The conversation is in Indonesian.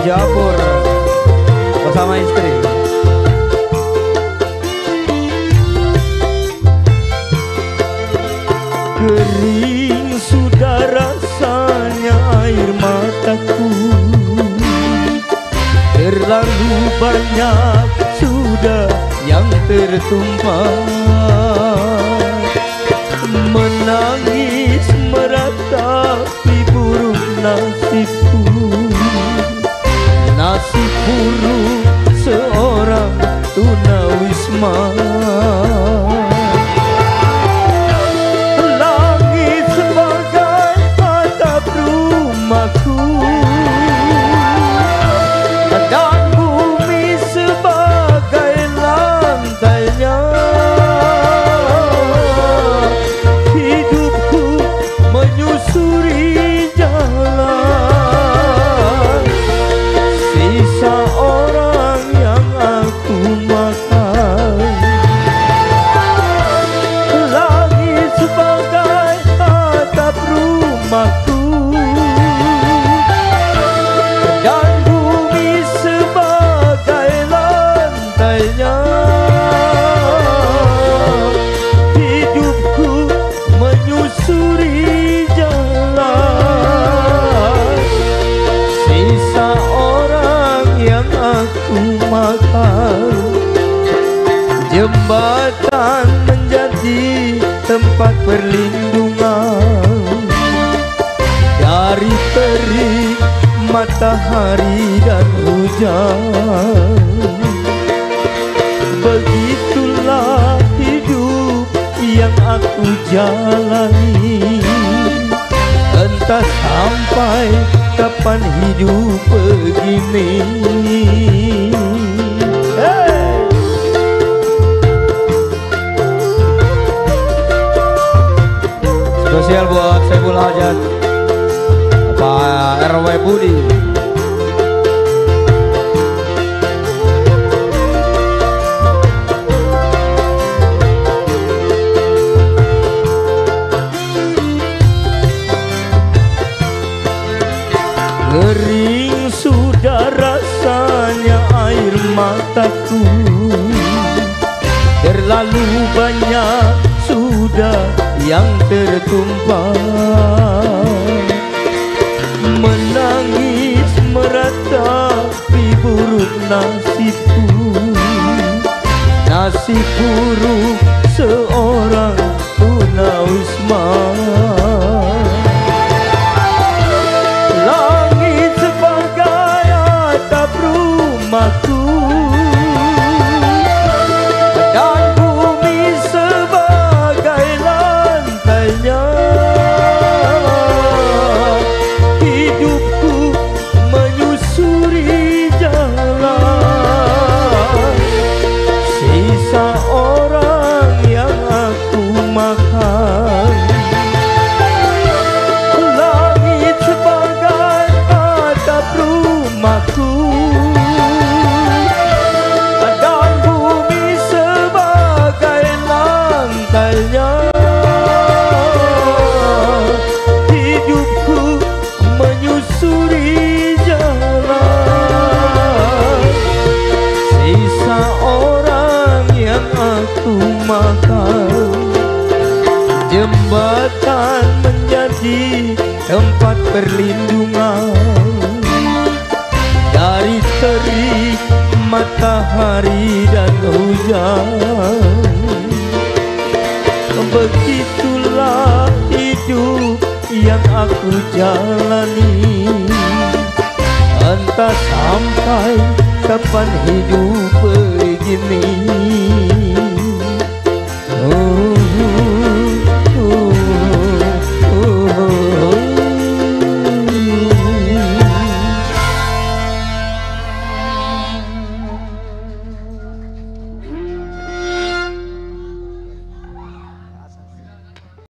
Japur bersama istri. Kering sudah rasanya air mataku, terlalu banyak sudah yang tertumpah. Menangis meratapi buruk nasibku, nasib buruk seorang tunawisma. Langit sebagai atap rumahku, dan bumi sebagai lantainya. Hidupku menyusuri jalan, sisa orang yang aku makan. Langit sebagai atap rumahku, dan bumi sebagai lantainya. Hidupku menyusuri jalan, sisa orang yang aku makan. Jembatan menjadi tempat perlindungan dari terik matahari dan hujan. Begitulah hidup yang aku jalani, entah sampai kapan hidup begini. Spesial buat Saiful Hajat, Pak RW Budi. Kering sudah rasanya air mataku, terlalu banyak sudah yang tertumpah. Menangis meratapi buruk nasibku, nasib buruk seorang tunawisma. Langit sebagai atap rumahku, dan bumi sebagai lantainya. Hidupku menyusuri jalan, sisa orang yang aku makan. Langit sebagai atap rumahku, dan bumi sebagai lantainya. Hidupku menyusuri jalan, sisa orang yang aku makan. Jembatan menjadi tempat perlindungan dari terik matahari dan hujan. Begitulah hidup yang aku jalani, entah sampai kapan hidup begini.